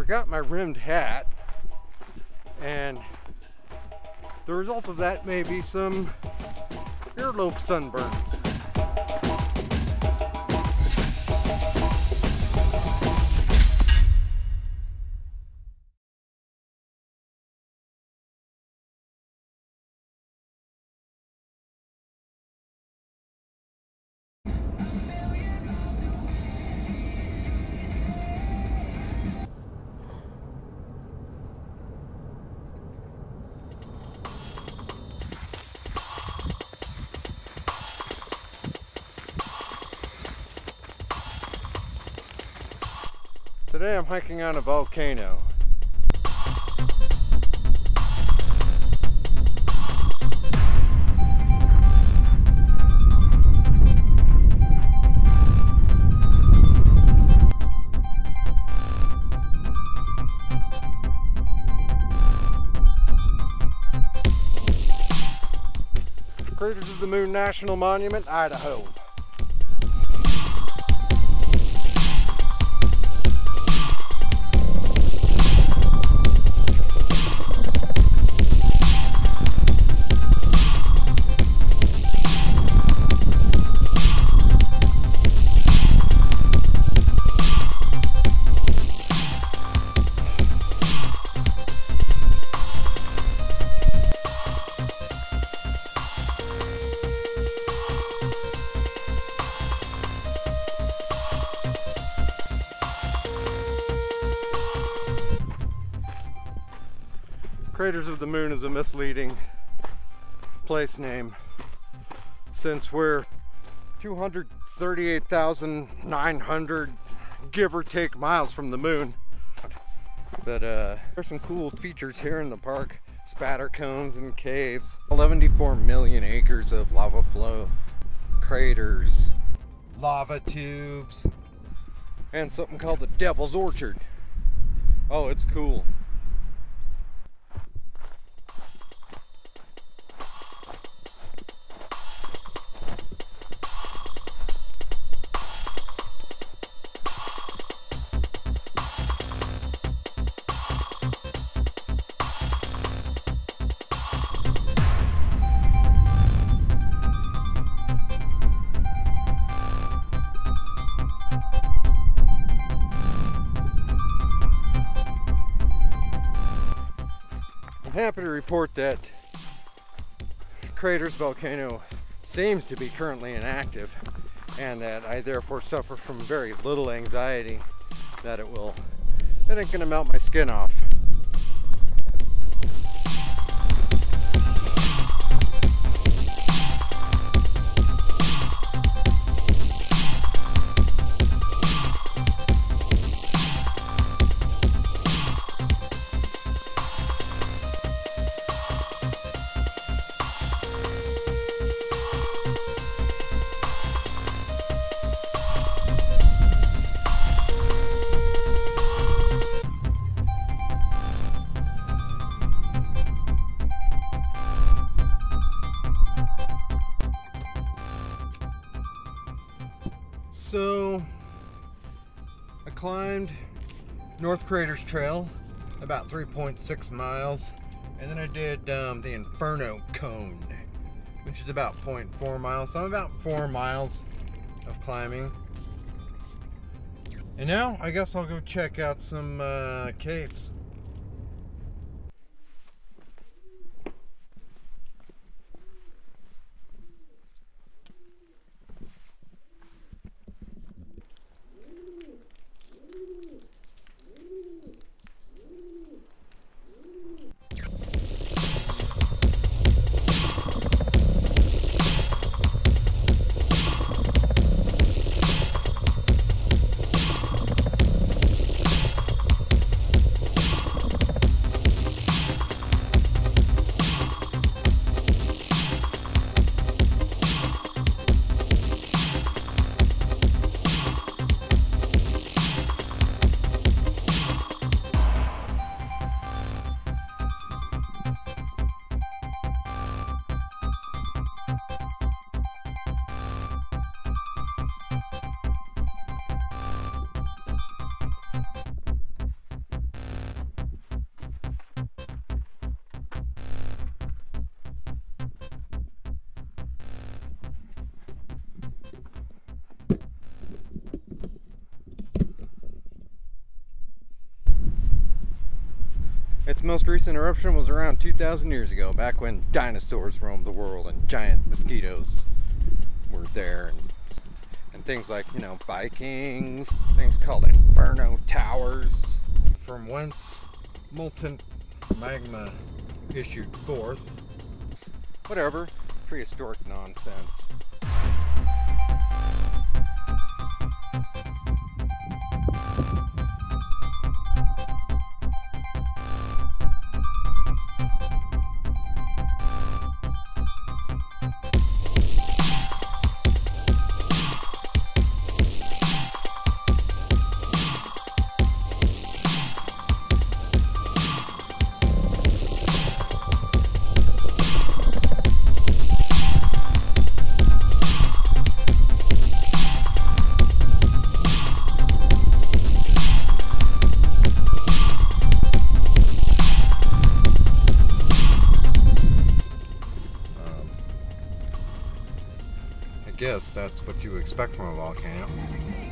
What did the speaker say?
forgot my rimmed hat, and the result of that may be some earlobe sunburns. Today I'm hiking on a volcano. Craters of the Moon National Monument, Idaho. Craters of the Moon is a misleading place name, since we're 238,900 give or take miles from the moon. But there's some cool features here in the park: spatter cones and caves, 74 million acres of lava flow, craters, lava tubes, and something called the Devil's Orchard. Oh, it's cool. I'm happy to report that Craters volcano seems to be currently inactive, and that I therefore suffer from very little anxiety that it ain't gonna melt my skin off. So I climbed North Craters Trail about 3.6 miles, and then I did the Inferno Cone, which is about 0.4 miles. So I'm about 4 miles of climbing. And now I guess I'll go check out some caves. Its most recent eruption was around 2,000 years ago, back when dinosaurs roamed the world and giant mosquitoes were there, and things like, you know, Vikings, things called Inferno Towers, from whence molten magma issued forth. Whatever, prehistoric nonsense. I guess that's what you expect from a volcano.